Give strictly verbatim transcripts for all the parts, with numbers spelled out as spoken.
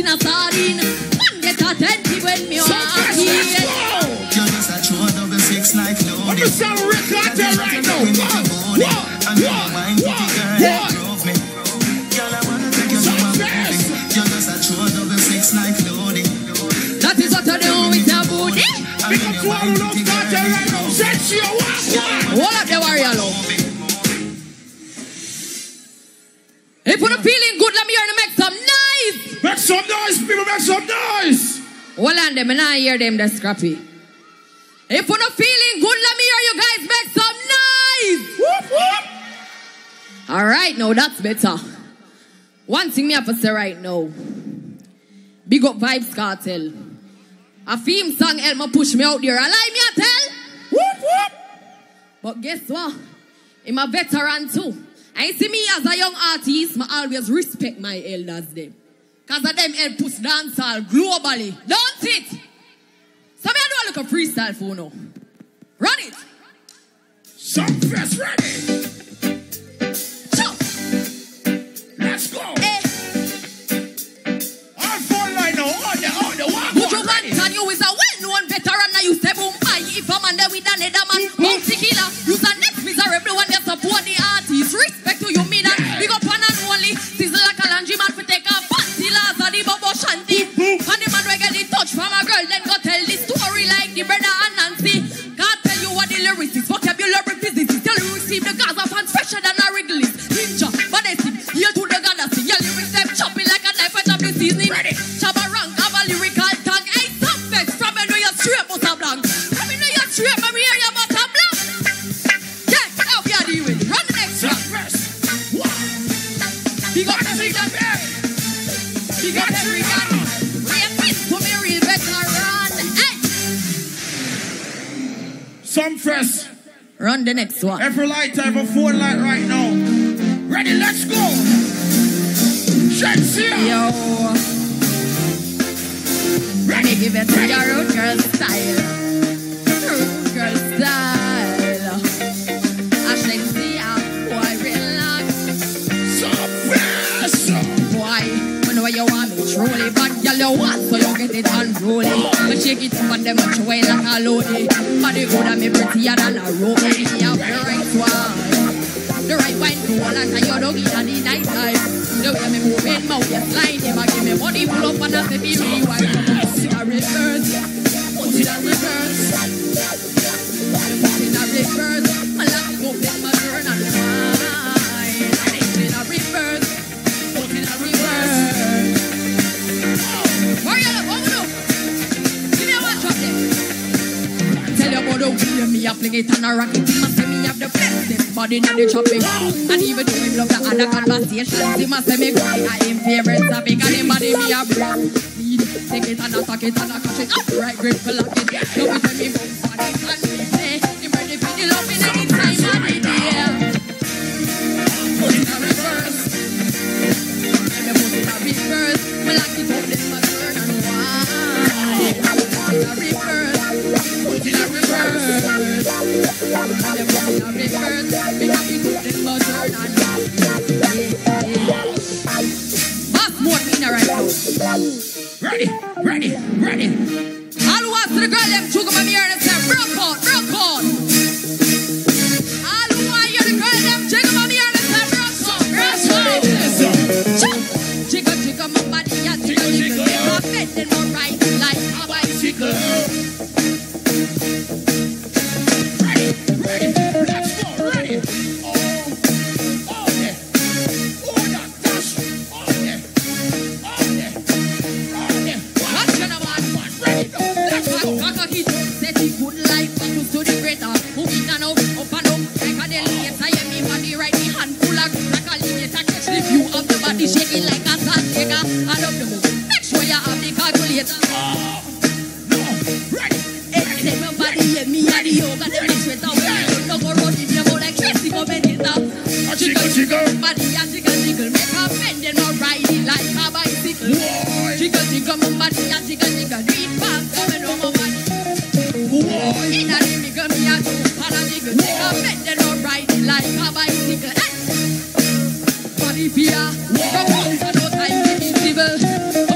a sardine. Man get attentive when me walk in. You just a true double six like Loodi. I'm just a Reggae Kartel right now. What? I know my mind pretty girl that drove me. Girl, I wanna take you to my movie. You just a true double six like Loodi. That is what I do with your booty. Pick up to all who love Kartel right now. Shenseea, what? Hold up the warrior love. If you're feeling good, let me hear them make some noise. Make some noise, people, make some noise. Hold on them, and I hear them, they're scrappy. If you're not feeling good, let me hear you guys make some noise. Whoop, whoop. All right, now that's better. One thing me have to say right now. Big up Vybz Kartel. A theme song help me push me out there. I like me, I tell. Whoop, whoop. But guess what? I'm a veteran too. I see me as a young artist, I always respect my elders them. Because of them help push dancehall globally. Don't it? So me I do a look a freestyle for now. Run it. Sumfest ready. Chop. Let's go. Eh. On phone line now. On the, on the walk. Put your hands on you is a well-known veteran. Now you say boom, bye. If I'm under with another man, bounty killer. You the next miserable one that support the artist. Respect to you, me that. Big up one and only. Sizzle like a laundry man for take a fancy laws of the Bobo Shanty. And the man will get the touch from a girl, then go tell the story like the brother and Nancy. Can't tell you what the lyrics is. Vocabulary physicists. Tell you receive the Gaza fans fresher than a Wrigley's. Ninja, but they see. Yield to the goddess. Your lyrics them chopping like a knife at the seasoning. Ready. Shabba rank, have a lyrical tongue. Hey, Sumfest. From me know you're straight, but a blank. From me know you're straight, but me hear you, but a blank. Yeah, how you deal with it? Run the next one. Big up every gun. Big up every gun. Rapist to me real veteran. Hey. Sumfest. Run the next one. Every light type of phone light right now. Ready, let's go. Shenseea. Yo. Ready, give it to your road girl style. Road girl style. A Shenseea. Boy, relax. Sumfest. Boy, whenever you want me truly bad, girl you want, so you get it unruly. But shake it up and them much away like a Loodi. But the good and me prettier than a Romy. You have the right one. The right wine to all and you don't get any night time. The way me moving, my way slide. If I give me money, pull up and I say be rewind. Put it a reverse. Put it a reverse. Put it a reverse. My love go make my turn and wine. Put it a reverse. Put it a reverse. Hurry up, hurry up. Give me a one shot there. Tell you about the way me a fling it and a rock it. He must say me have the best body in the chopping. And even though him love the other conversations, he must say me good. I am favorites a big and him body me a brand. Take it and attack it and a catch it up. Right grip for lock it. Love it when me bounce on it and me play. Him ready for the love in any time of the day. Put it a reverse. Let me put it a reverse. Me lock it up, then my turn and wine. Put it a reverse. Put it a reverse. Let me put it a reverse. Me lock it up, then my turn and wine. Bass mode me in a right now. Ready, ready, ready. All who ask the girl them to come and hear them say, broke out, broke out. All who want hear the girl them to come and hear them say, broke out, broke out. Jiggle, jiggle, my body, yeah, jiggle, jiggle. Make my bed and my right like a bicycle. Ready, ready, let's go, ready. Oh, oh, yeah. Oh, that dash. Oh, yeah. Oh, yeah. Oh, yeah. Watch your man, Ready, go. Let's go. Kaka hit, set it good like Bakus to the greater. Moving and up, up and up. Like a deliator, yeah, me body right, me hand full of like a lineator. Catch the view of the body shaking like a sand shaker. I love the move. Make sure you have the calculator. Oh, no, ready. Except my body, yeah, me and the yoga, the demonstrator. We don't know go road if you go like Tracy commentator. Jiggle, jiggle. Body, yeah, jiggle, jiggle. Make her bend and not riding like a bicycle. Boy. Jiggle, jiggle, my body, yeah, jiggle, jiggle. Do it fast, coming on my body. Boy. In a jiggle, me a do, and a jiggle. Make her bend and not riding like a bicycle. Hey! Body fear, come on, for no time to be civil.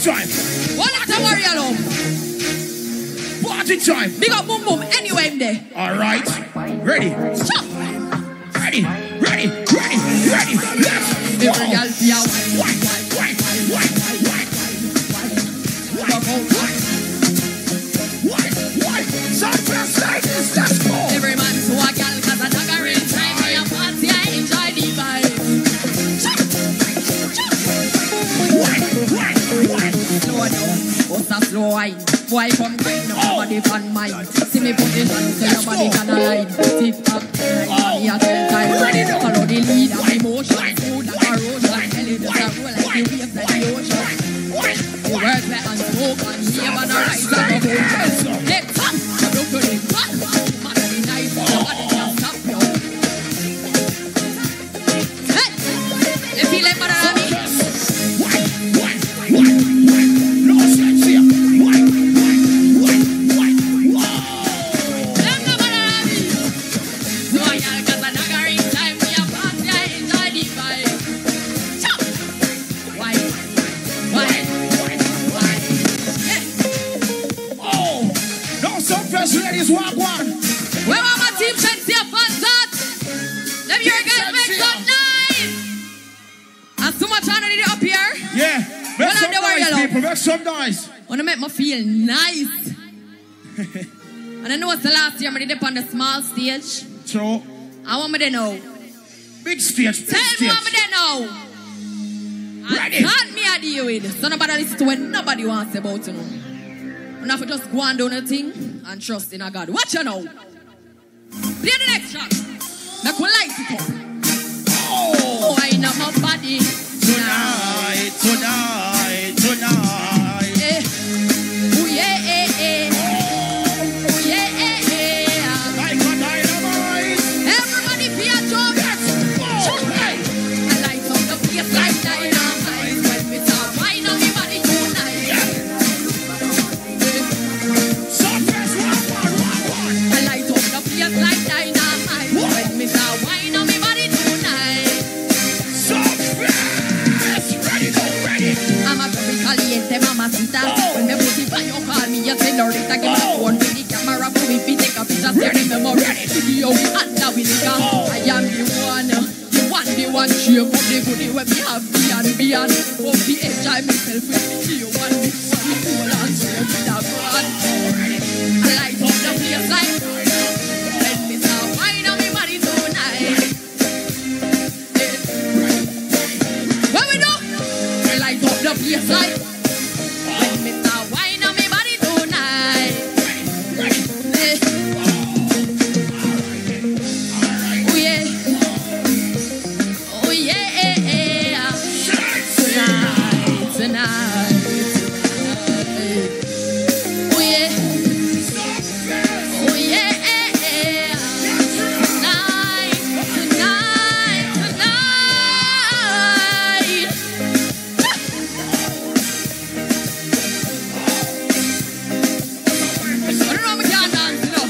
time. One at a warrior love. Party time. Big up boom boom anywhere in there. All right. Ready. Chop. Ready. Ready. Ready. Ready. Let's go. Every girl be a Wine. Wine. Wine. Wine. Wine. Wine. Wine. Sumfest ladies, let's go. Every man to a girl cause a dagger in time. I a party, I enjoy the vibe. Wine. Wine. Wine. Slow down, what's a slow wine? Boy come grind, nobody fan mine. See me position so your body can align. Tick tock, like me a tell time. Follow the lead of emotion. Smooth like a road, like Ellie just a roll like the waves like the ocean. The words wet and smoke and hear and a rise and a motion. Hey, come, you look good in fun. Man, be nice, nobody can stop you. Hey, you feel like better than me? Wine. Wine. Wine. Wine. No Shenseea. Wine. Wine. Wine. Wine. Whoa. Them no better than me. So I got cause a dagger in time. We a party, I enjoy the vibe. Chop. Wine. Wine. Wine. Yeah. Oh. No Sumfest ladies walk one. Where are my team Shenseea fans at? Them your guys make some noise. And so much energy up here. Yeah. Make Well, some I'm the warrior, noise, love. people. Make some noise. Wanna make me feel nice. And I know it's the last year I did up on the small stage. So, I want me to know. big stage, big Tell me stage. what me to know. Ready. And can't me a deal with. So nobody listen to what nobody wants about you know. You have to just go and do nothing and trust in a God. Watch you now. Play the next track. Make we light it up. Oh. Oh, I know my body. Tonight, tonight, tonight. Eh. Oh yeah, eh, eh. Oh yeah, eh, eh. Like a dynamite. Everybody be a jump. Let's go. Hey. I light up the place like dynamite. When we start wine on me body tonight. Sumfest, walk one, walk one. I light up the place like dynamite. When we start wine on me body tonight. Sumfest, ready, go, ready. I'm a very caliente mamacita. When me put it on you call me a señorita. Give me the phone with the camera. Put me fi take a picture. Share the memory. Video we and now we live. I am the one. The one, the one. Shape up the goodie when me have beyond, beyond. Of the edge I myself with the you one. The one, the cool and share with the God. I light up the place like. Let me start wine on me body tonight. Eh. What we do? I light up the place like. When me start wine on me body tonight. Eh. Oh yeah. Oh yeah. Tonight, tonight. Oh yeah. Oh yeah. Tonight, tonight, tonight. I don't know if I can dance, you know.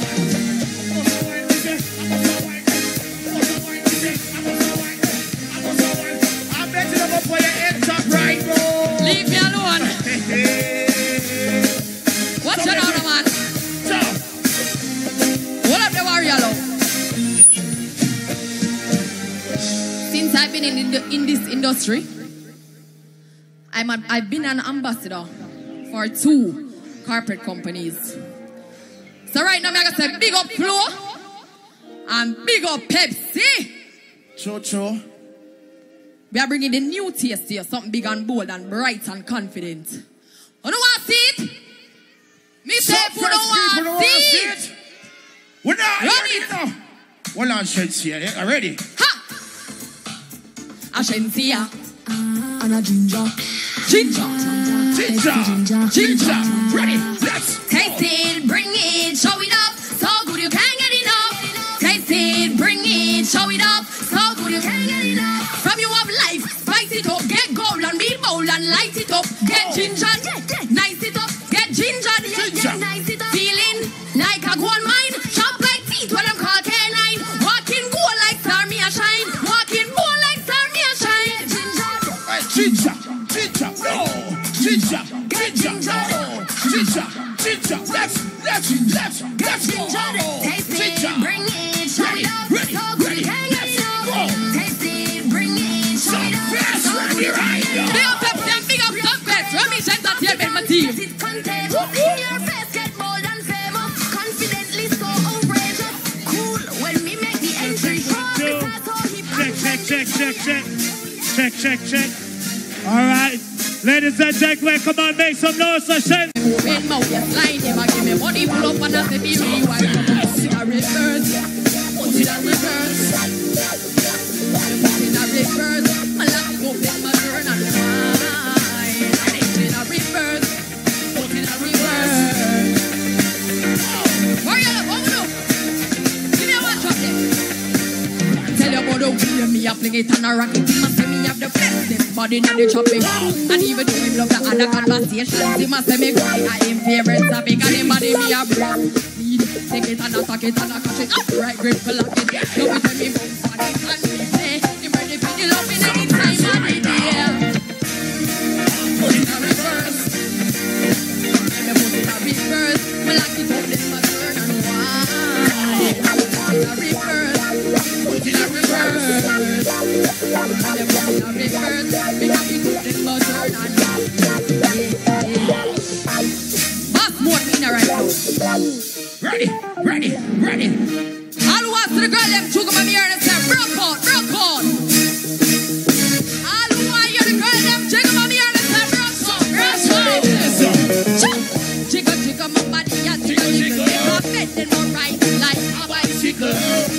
I bet you never put your hands up right, bro. Leave me alone. What's your name, man? So, Hold up the warrior, love. Since I've been in, the, in this industry, I'm a, I've been an ambassador for two corporate companies. So right now, I'm going to say big up Flo and big up Pepsi. Cho Cho. We are bringing the new taste here, something big and bold and bright and confident. You don't want to see it? Me say if you don't want to see it. We're not Run ready it. now. Well, I'm Shenseea. Are ready? Ha! A Shenseea. And a ginger. Ginger. Ginger. Ginger. Ready? Let's go. Taste it, bring it, show it up. So good you can't get enough. Taste it, bring it, show it up. So good you can't get enough. From you of life, spice it up. Get gold and be bold and light it up. Get ginger, nice it up. Get ginger, Ginger. nice it up. Feeling like a gold mine. Sharp like teeth when I'm called canine. Walking gold like star me a shine. Walking gold like star me a shine. Ginger. Ginger. Ginger. No. Ginger. Ginger, ginger, let's, let's, let's, let's go. Ginger, bring it, show ready, it up, ready, so ready, let's go. taste it, bring it, show it up, Sumfest, so ready, right now. big up Pepsi, big up Sumfest, Remy Entertainment, my team. In your face, get bold and famous, confidently so outrageous, cool when we make the entry. Check, check, check, check, check, check, check, check. All right, ladies and gentlemen, come on, make some noise for Shen. When my waist line, never give me money, pull up and I say be rewind. Put it a reverse, put it a reverse, put it a reverse. My last go let my turn and wine. Put it a reverse, put it a reverse. Hurry up, what we do? Give me a watch up there. Tell you about the way me a fling it and a rock it. He must say me have the best body in the chopping. And even though him love the other conversations, he must say me go I him favorites a big and him body me a brand. Take it and attack it and a catch it up right grip for lock it. Love it when me bounce on it and me play. Him ready for the love in any time of the day. Put it a reverse. Let me put it a reverse. Me lock it up then my turn and wine. Put it a reverse. Put it a reverse. Let me put it a reverse. Me lock it up then my turn and wine. Bass mode me in a right now. Ready, ready, ready. All who wants to the girl, them choke up my mirror and say, broke on, broke on. All who want to hear the girl, them choke up my mirror and say, broke on, broke on. Jiggle, jiggle, my body, yeah, jiggle, jiggle. Never bend, then more right, like a bicycle.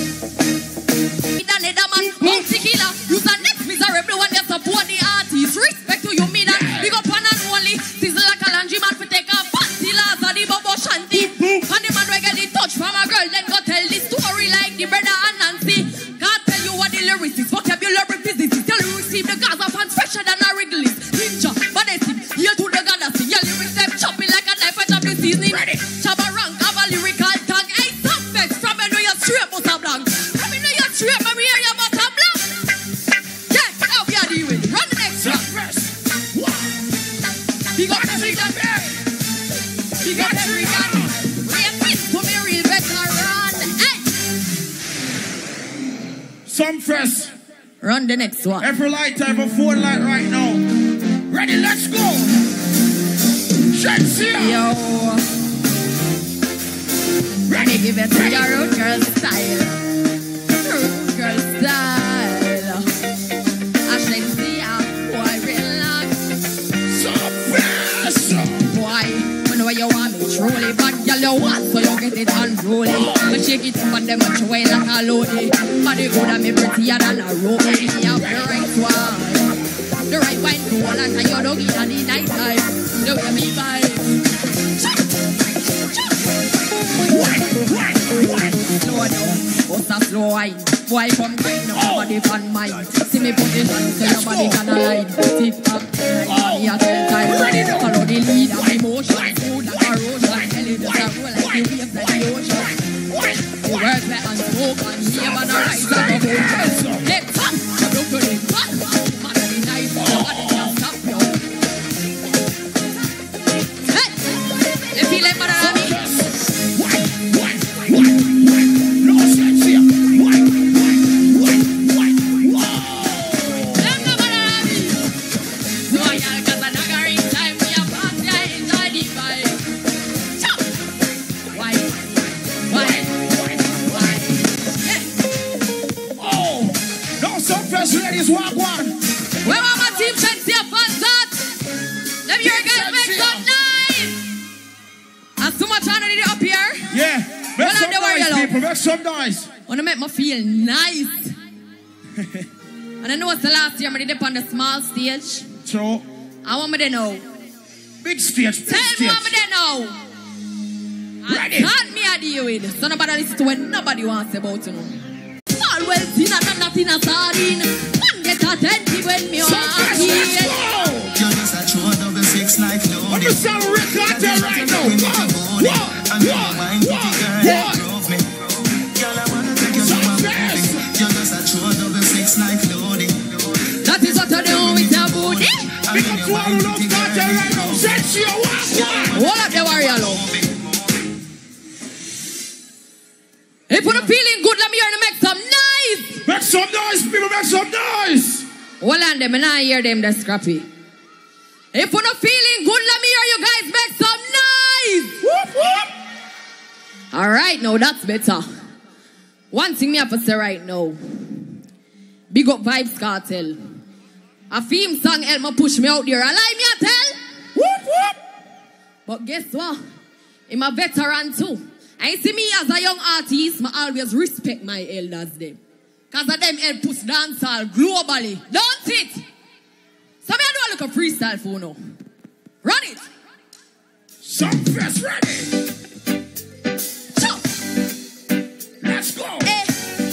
Me the leather man, bouncy killer. Use the next miserable one, you support the artist. Respect to you, me that. Big up one and only. Sizzle like a laundry man for take a fancy laws of the Bobo Shanty. And the man will get the touch from a girl, then go tell the story like the brother and Nancy. God tell you what the lyrics is, vocabulary physicist. Tell you receive the Gaza fans fresher than a Wrigley's. Ninja, badessi, here to the galaxy. Your lyrics them chopping like a knife at the seasoning. Shabba rank, have a lyrical tag. Hey, Sumfest, from me know you're straight butter blank. From me know you're straight, but me hear you butter blank. Yeah, how you deal with? Run the next one. Big up every gun. Big up every gun. Sumfest. Run the next one. Every light, every phone light right now. Ready, let's go. Shenseea. Yo. Ready, give it to your road girl style. Road girl style. A Shenseea, boy, relax. Sumfest. Boy, I know you want me truly, but girl you want, so you get it unruly. But shake it up and them much away like a Loodi. Body good and me prettier than a rope. Me have the right one, the right wine to all and you don't get any night time. The way me vibe. Slow down, what's a slow wine? Boy come grind up, body fan mine. See me put it on so your body can align. Tick tock, like money at all time. Follow the lead of emotion, food like a rotion. Tell it just a roll like the waves like the ocean. The words were unspoken, here and a rise of the ocean. Let's up, look to the back. Man, be nice, nobody can stop you. Hey, you feel like mother of me? No Shenseea. Ladies, walk one. Where are my team Shenseea fans at? Them your guys make some noise. And so much honor up here. Yeah, make well, some noise, people. people. Make some noise. Wanna make me feel nice. And I know it's the last year I did up on the small stage. So, I want me to know. big stage, big Tell stage. me what me to know. Ready. And can't me a deal with. So nobody listen to what nobody wants about, you know. All well seen and not in a sardine. Man get attentive when me walk in. You're just a true double six like Loodi. What you sound Reggae Kartel right now? What? I know my mind to the girl drove me. Girl, I wanna take you to my movie. You're just a true double six like Loodi. That is what I do with your booty. Pick up to all who love Kartel right now. Shenseea, walk one. Hold up the warrior. Hold on them, and I hear them, the scrappy. If you're not feeling good, let me hear you guys make some noise. Whoop, whoop. All right, now that's better. One thing me have to say right now. Big up Vybz Kartel. A theme song help me push me out there. I like me, I tell. Whoop, whoop. But guess what? I'm a veteran too. I see me as a young artist, I always respect my elders them. Because of them help push dancehall globally. Don't it? So me I do a little freestyle for now. Run it. Sumfest ready. Chop. Let's go. Eh.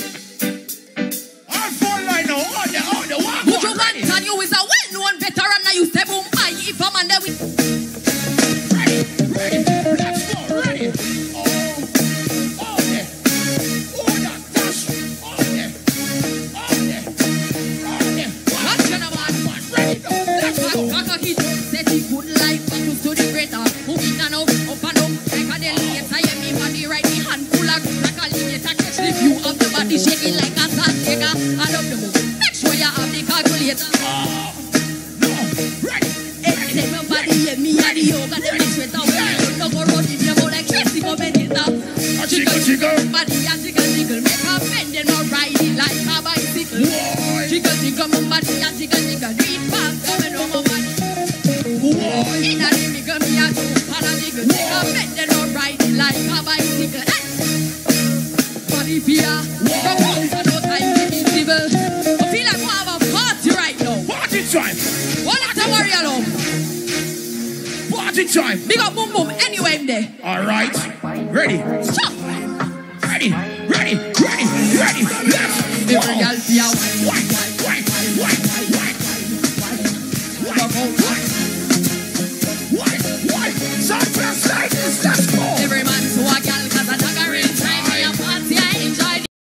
All four line now. On the, on the walk. Good job, man. And you is a well-known veteran. Now you say boom, bye. If I'm on there with... Ready, ready. Let's go. Ready. Oh, oh, yeah. Oh, that dash. Oh, yeah. Oh, yeah. Oh, yeah. Watch your man. Ready, go. Let's go. Kaka hit. Set it good life. Back to study greater. Moving and up, up and up. Like a delineator. Yeah, me body right. Me hand full of like a lineator. Catch the view of the body shaking like a sand shaker. I love the move. Make sure you have the calculator. Oh, no. Ready. Hey, my body, yeah, me and the yoga. Them make sweat out. No go run if you go like Tracy go bend it down. Jiggle, jiggle. Body and jiggle, jiggle. Make a bend and not ride it like a bicycle. Boy. Jiggle, jiggle, my body and jiggle, jiggle. Do it fast, coming on my body. Boy. In a jiggle, me a do and a jiggle. Make a bend and not ride it like a bicycle. Hey! Body fear. Go home for no time to be civil. I feel like we have a party right now. Party time. One at a warrior love. Party time. Big up boom boom anyway in there. All right. Ready. Chop. Ready. Ready. Ready. Ready. Let's go. Every girl feel Wine, wine, wine, wine,